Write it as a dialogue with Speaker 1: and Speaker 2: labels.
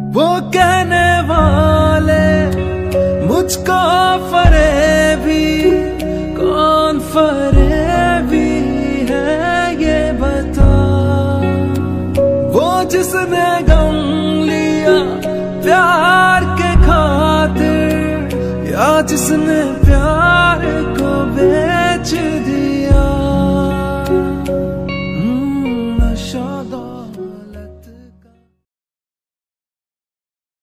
Speaker 1: वो कहने वाले मुझको फरेबी, कौन फरेबी है ये बता। वो जिसने गम लिया प्यार के खातिर, या जिसने प्यार